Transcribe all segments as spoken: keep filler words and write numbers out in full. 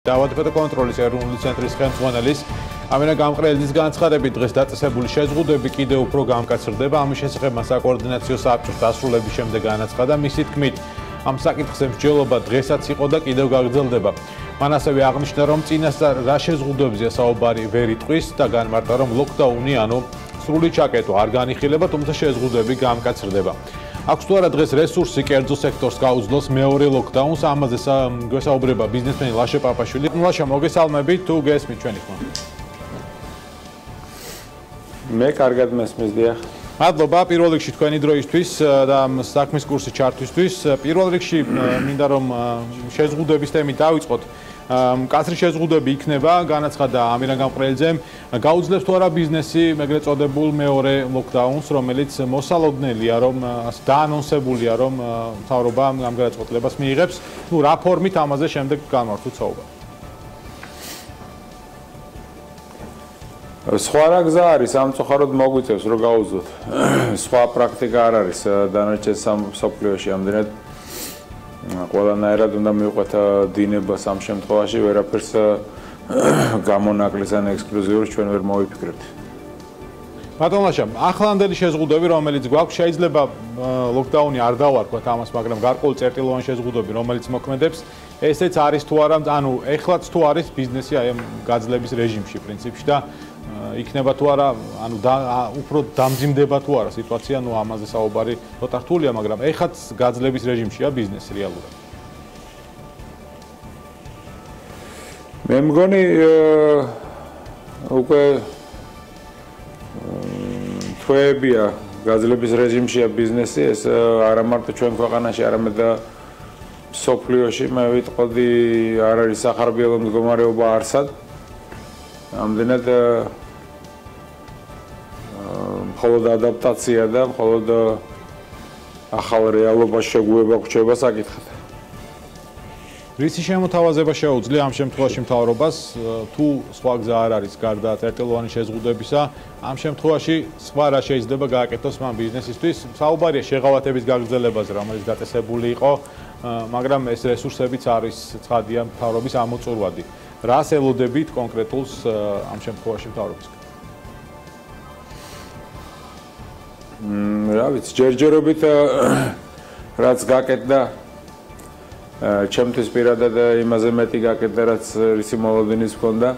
ავადმყოფთა კონტროლის ეროვნული ცენტრის ხელმძღვანელის ამირა გამყრელიძის განცხადებით დღეს დაწესებული შეზღუდვები კიდევ უფრო გამკაცრდება. ამის შესახებ საკოორდინაციო საბჭოს დასრულების შემდეგ განაცხადა. მისი თქმით, ამ საკითხზე მსჯელობა დღესაც იყო და კიდევ გაგრძელდება. მან ასევე აღნიშნა, რომ წინასწარ რა შეზღუდვებზეა საუბარი ვერ იტყვის და განმარტა, რომ ლოკდაუნი ანუ სრული ჩაკეტვა არ განიხილება, თუმცა შეზღუდვები გამკაცრდება. აქვს თუ არა დღეს რესურსი კერძო სექტორს გაუძლოს მეორე ლოკდაუნს, ამაზე გვესაუბრება ბიზნესმენი ლაშა პაპაშვილი. ლაშა, მოგესალმებით, თუ გესმით ჩვენი ხმა. მე კარგად მესმის დიახ. მადლობა პირველ რიგში თქვენი დროისთვის და საქმის კურსი ჩართვისთვის. პირველ რიგში მინდა რომ შეზღუდვების თემით დავიწყოთ. მკაცრი შეზღუდვები იქნება, განაცხადა ამირა გამყრელიძემ, გაუძლებს თუ არა ბიზნესი ეგრეთ წოდებულ მეორე ლოკდაუნს, რომელიც მოსალოდნელია, რომ დაანონსებულია, რომ მთავრობა ამ გადაწყვეტილებას მიიღებს. ნუ რა ფორმით ამაზე შემდეგ განვართვით საუბარი. სხვა რა გზა არის, სამწუხაროდ მოგვიწევს რომ გაუძლოთ. სხვა პრაქტიკა არ არის დანარჩენ სამსოფლიოში ამდენად ყველანაირად უნდა მივყვეთ დინებას ამ შემთხვევაში, ვერაფერს გამონაკლის ან ექსკლუზიურს ჩვენ ვერ მოვიფიქრებთ. ბატონ ლაშა, ახლანდელი შეზღუდვები, რომელიც გვაქვს, შეიძლება ლოკდაუნი არ დავარქვათ ამას, მაგრამ გარკვეული წერტილოვანი შეზღუდვები, რომელიც მოქმედებს, ესეც არის თუ არა, ანუ ეხლაც თუ არის ბიზნესი აი ამ გაძლების რეჟიმში პრინციპში და იქნება თუ არა, ანუ უფრო დამძიმდება თუ არა სიტუაცია, ნუ ამაზე საუბარი ცოტა რთულია, მაგრამ ეხლაც გაძლების რეჟიმშია ბიზნესი რეალურად. მე მგონი უკვე თვეებია გაძლების რეჟიმშია ბიზნესი, ეს არა მარტო ჩვენ ქვეყანაში, არამედ სოფლიოში, მე ვიტყოდი, არ არის სახარბიელო მდგომარეობა არსად. ამდენად მხოლოდ ადაპტაცია და მხოლოდ ახალ რეალობას შეგუება გრჩება საკითხად. რისი შემოთავაზება შეუძლია ამ შემთხვევაში მთავრობას, თუ სხვა გზა არ არის გარდა წერტილოვანი შეზღუდვებისა, ამ შემთხვევაში სხვა რა შეიძლება გააკეთოს მან ბიზნესისთვის? საუბარია შეღავათების გაგრძელებაზე, რომელიც დაწესებული იყო, მაგრამ ეს რესურსებიც არის ცხადია მთავრობის ამოწურვადი. რას ელოდებით კონკრეტულს ამ შემთხვევაში მთავრობისგან? რა ვიცი, ჯერჯერობით რაც გაკეთდა, ჩემთვის პირადად იმაზე მეტი გაკეთდა, რაც რისი მოლოდინის მქონდა.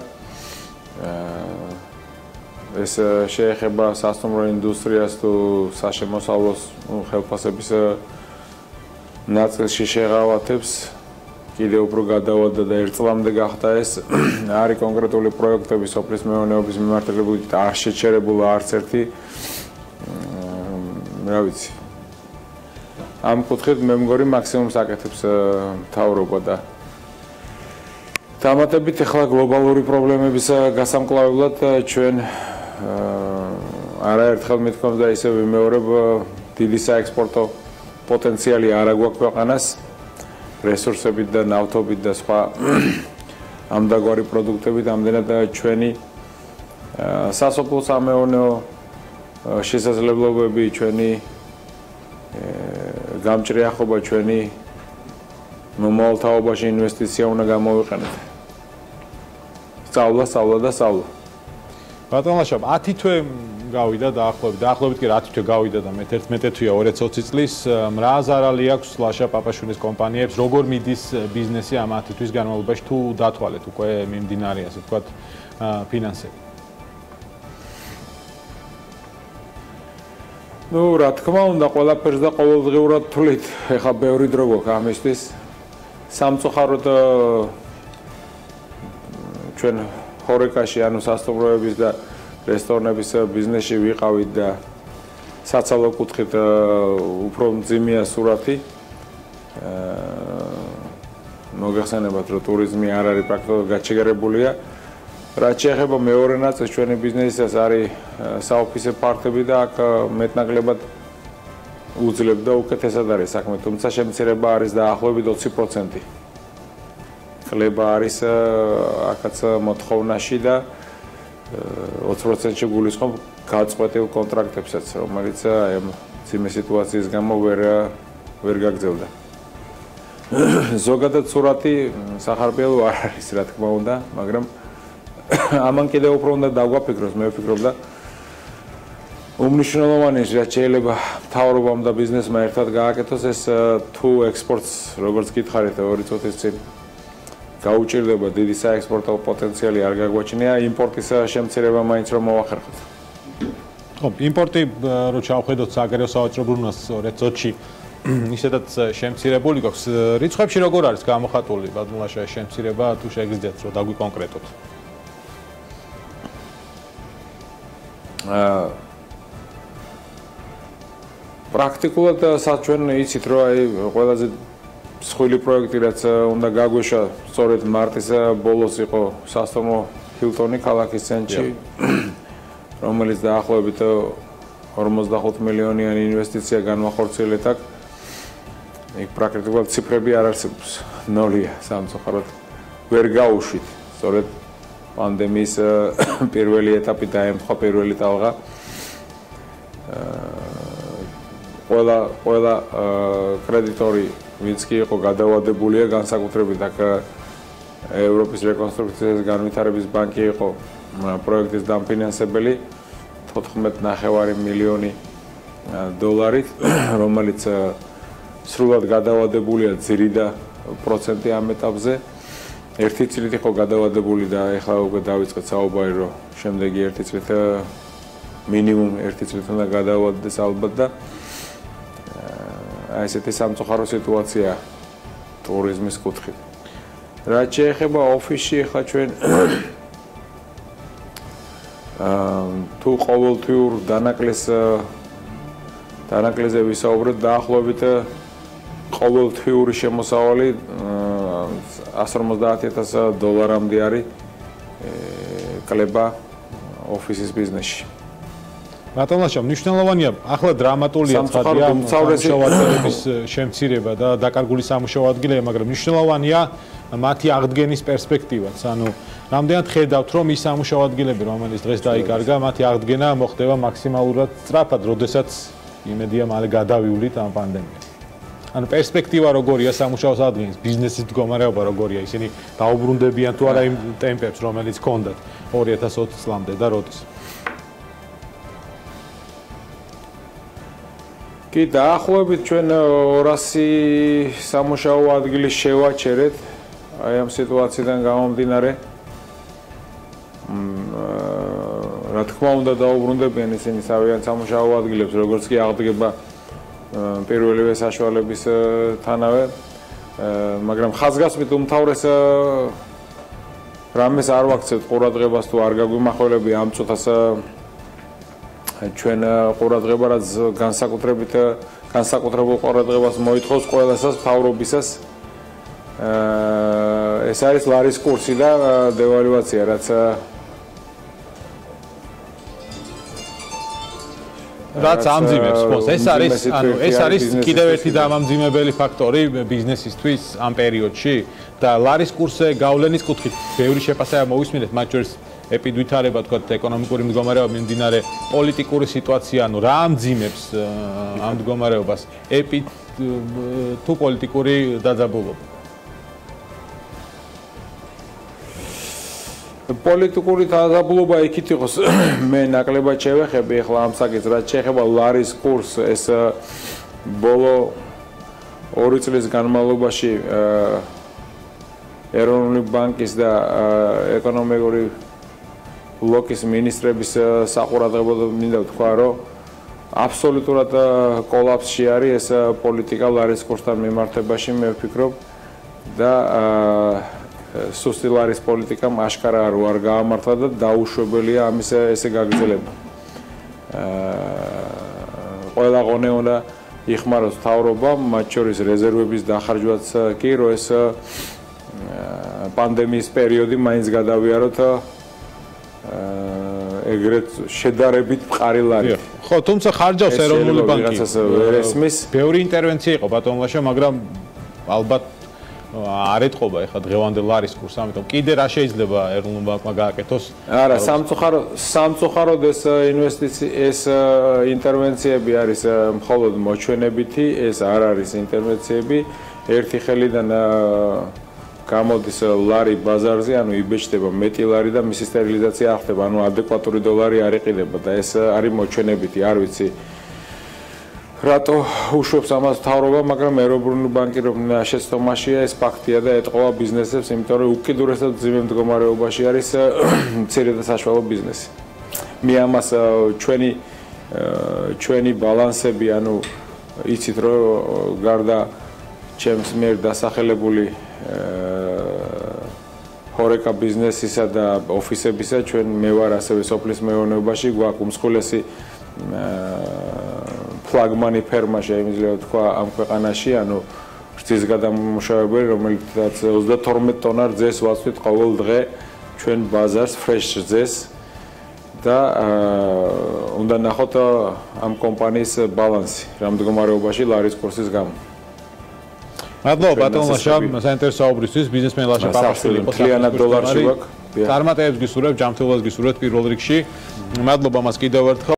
ეს შეეხება სასტუმრო ინდუსტრიას თუ საშემოსავლოს ხელფასების ნაწილში შეღავათებს. კიდევ უფრო გადავადა და ერთ წლამდე გახდა ეს. არის კონკრეტული პროექტები სოფლის მეურნეობის მიმართულებით არ შეჩერებულა არც ერთი. რა ვიცი. ამ კუთხით მე მგონი მაქსიმუმს აკეთებს მთავრობა და დამატებით ახლა გლობალური პრობლემების გასამკლავებლად ჩვენ არაერთხელ მithქვამს და ისევ ვიმეორებ, დიდი საექსპორტო პოტენციალი არ აქვს ქვეყანას. რესურსებით და ნავთობით და სხვა ამდაგვარი პროდუქტებით ამდენად ჩვენი სასოფლო სამეურნეო შესაძლებლობები, ჩვენი გამჭრიახობა, ჩვენი მომავალთაობაში ინვესტიცია უნდა გამოვიყენოთ. სწავლა, სწავლა და სწავლა. ბატონ ლაშა, ათი თვე გავიდა დაახლოებით, დაახლოებით კი ათი თვე გავიდა და მეთერთმეტე თვეა ორი ათი ოცი წლის. რა ზარალი აქვს ლაშა პაპაშვილის კომპანიებს, როგორ მიდის ბიზნესი ამ ათი თვის განმავლობაში, თუ დათვალეთ უკვე მიმდინარე, ასე ვთქვათ, ფინანსები? ნუ რა თქმა უნდა, ყველაფერს და ყოველდღიურად თვლით, ეხლა ბევრი დრო გვაქვს ამისთვის. სამწუხაროდ ჩვენ ხორეკაში, ანუ სასტუმროების და რესტორნების ბიზნესში ვიყავით და საცალო კუთხით უფრო მძიმეა სურათი. მოგეხსენებათ, რომ ტურიზმი არ არის პრაქტიკულად გაჩეგარებულია. რაც შეეხება მეორე ნაწილს ჩვენი ბიზნესის არის საოფისე ფართები და აქ მეტნაკლებად უძლებ და უკეთესად არის საქმე, თუმცა შემცირება არის დაახლოებით ოცი პროცენტი. ყლება არის აქაც მოთხოვნაში და ოცი პროცენტში გულისხმობ გაწყვეტილ კონტრაქტებსაც, რომელიც აი ამ ძიმე სიტუაციის გამო ვერ ვერ გაგრძელდა. ზოგადად სურათი სახარბიელო არ არის, რა თქმა უნდა, მაგრამ ამან კიდევ უფრო უნდა დაგვაფიქროს, მე ვფიქრობ და უმნიშვნელოვანეს რაც შეიძლება მთავრობამ და ბიზნესმა ერთად გააკეთოს ეს თუ ექსპორტს როგორც გითხარით ორი წუთის წინ გაუჭირდება დიდი საექსპორტო პოტენციალი არ გაგვაჩნია იმპორტის შემცირება მაინც რომ მოახერხოთ. ხო, იმპორტი რო ჩავხედოთ საგარეო სავაჭრო ბრუნვას სწორედ წოთში ისედაც შემცირებული გვაქვს. რიცხვებში როგორ არის გამოხატული ბადმულაშა შემცირება თუ შეგიძლიათ რომ დაგვიკონკრეტოთ? აა პრაქტიკულად საჩვენ იცით რომ აი ყველაზე მსხვილი პროექტი რაც უნდა გაგვეშვა სწორედ მარტის ბოლოს იყო სასტომო ჰილტონი ქალაქის ცენტრში რომელიც დაახლოებით ორმოცდახუთ მილიონიანი ინვესტიცია განვახორციელეთ აქ იქ პრაქტიკულად ციფრები არ არსებობს ნოლია სამწუხაროდ ვერ გაუშვით სწორედ პანდემიის პირველი ეტაპი დაემთხვა პირველი ტალღა ყველა ყველა კრედიტორი ვინც კი იყო გადავადებულია განსაკუთრებით აქ ევროპის რეკონსტრუქციის განვითარების ბანკი იყო პროექტის დამფინანსებელი თოთხმეტ ნახევარი მილიონი დოლარით რომელიც სრულად გადავადებულია ძირიდა პროცენტი ამ ეტაპზე ერთი წლით იყო გადავადებული და ეხლა უკვე დავიწყეთ საუბარი რომ შემდეგი ერთი წლით მინიმუმ ერთი წლით უნდა გადავადდეს ალბათ და აი ესეთი სამწუხარო სიტუაცია ტურიზმის კუთხით. რაც შეეხება ოფისში ახლა ჩვენ თუ ყოველთვიურ დანაკლეს დანაკლეზე ვისაუბროთ დაახლოებით ყოველთვიური შემოსავალი ასი ორმოცდაათი ათასი დოლარამდე არის კლება ოფისის ბიზნესში. ბატონლაშა მნიშვნელოვანია ახლა დრამატულია ცხადია სამუშაოების შემცირება და დაკარგული სამუშაო ადგილები, მაგრამ მნიშვნელოვანია მათი აღდგენის პერსპექტივაც. ანუ რამდენად ხედავთ რომ ის სამუშაო ადგილები რომელიც დღეს დაიკარგა, მათი აღდგენა მოხდება მაქსიმალურად სწრაფად, როდესაც იმედია მალე გადავივლით ამ პანდემიას. ანუ პერსპექტივა როგორია სამუშაოს ადგილის, ბიზნესის მდგომარეობა როგორია, ისინი დაუბრუნდებიან თუ არა იმ ტემპებს რომელიც ჰქონდათ ორი ათას ოცი წლამდე და როდის? კი დაახლოებით ჩვენ ორასი სამუშაო ადგილი შევაჩერეთ აი ამ სიტუაციიდან გამომდინარე. რა თქმა უნდა დაუბრუნდებიან ისინი თავიანთ სამუშაო ადგილებს, როგორც კი აღდგება პირველივე საშუალებისთანავე, მაგრამ ხაზგასმით უმთავრეს რამეს არ ვაქცევთ ყურადღებას თუ არ გაგვიმახვილები ამ წუთას ჩვენ ყურადღება რაც განსაკუთრებით განსაკუთრებულ ყურადღებას მოითხოვს ყველასას მთავრობისას ეს არის ლარის კურსი და დევალვაცია რაც რაც ამძიმებს ფონს ეს არის ანუ ეს არის კიდევ ერთი დამამძიმებელი ფაქტორი ბიზნესისთვის ამ პერიოდში და ლარის კურსზე გავლენის კუთხით ბევრი შეფასება მოვისმინეთ მათ შორის ეპიდვითარება თქვა ეკონომიკური მდგომარეობა მიმდინარე პოლიტიკური სიტუაცია ანუ რა ამძიმებს ამ მდგომარეობას ეპი თუ პოლიტიკური დაძაბულობა პოლიტიკური დაძაბულობა იქით იყოს მე ნაკლებად შევეხები ახლა ამ საკითხს რაც შეეხება ლარის კურსს ეს ბოლო ორი წლის განმავლობაში ეროვნული ბანკის და ეკონომიკური ბლოკის მინისტრების საყურადღებოდ მინდა ვთქვა რომ აბსოლუტურად კოლაფსში არის ეს პოლიტიკა ლარის კურსთან მიმართებაში მე ვფიქრობ და სუსტი ლარის პოლიტიკამ აშკარა არ გაამართლა და დაუშვებელია ამის ესე გაგრძელება. ყველა ღონე უნდა იხმაროს მთავრობამ, მათ შორის რეზერვების დახარჯვაც კი, რომ ეს პანდემიის პერიოდი მაინც გადავიაროთ ეგრეთ შედარებით მყარი ლარით. ხო, თუმცა ხარჯავს ეროვნული ბანკი. ვიღაცას ვერ ესმის. ბევრი ინტერვენცია იყო ბატონლაშა, მაგრამ ალბათ არ ეთყობა ეხლა დღევანდელ ლარის კურსს, ამიტომ კიდე რა შეიძლება ეროვნულ ბანკმა გააკეთოს? არა, სამწუხარო სამწუხაროდ ეს ინვესტიცია ეს ინტერვენციები არის მხოლოდ მოჩვენებითი, ეს არ არის ინტერვენციები. ერთი ხელიდან გამოდის ლარი ბაზარზე, ანუ იბეჭდება მეტი ლარი და მისი სტერილიზაცია არ ხდება, ანუ ადეკვატური დოლარი არ იყიდება და ეს არის მოჩვენებითი, არ ვიცი. რატო უშვებს ამას მთავრობა, მაგრამ ეროვნული ბანკი რომ შეცდომაშია, ეს ფაქტია და ეტყობა ბიზნესებს, იმიტომ რომ უკიდურესად ძიმე მდგომარეობაში არის მცირე და საშუალო ბიზნესი. მე ამას ჩვენი ჩვენი ბალანსები, ანუ იცით რომ გარდა ჩემს მიერ დასახელებული ჰორეკა ბიზნესისა და ოფისებისა, ჩვენ მე ვარ ასევე სოფლის მეურნეობაში, გვაქვს უმსხვილესი ფლაგმანი ფერმა შეიძლება თქვა ამ ქვეყანაში, ანუ რძის გადამამუშავებელი, რომელიც ოცდათორმეტ ტონა რძეს ვაცვლით ყოველ დღე ჩვენ ბაზარს, ფრეშ რძეს და უნდა ნახოთ ამ კომპანიის ბალანსი, რა მდგომარეობაში ლარის კურსის გამო. მადლობა ბატონ ლაშა, საინტერესო საუბრისთვის, ბიზნესმენ ლაშა პაპაშვილი იყო მთლიანად დოლარში ვაქვს. წარმატებებს გისურვებ, ჯანმრთელობას გისურვებთ პირველ რიგში. მადლობა მას კიდევ ერთხელ.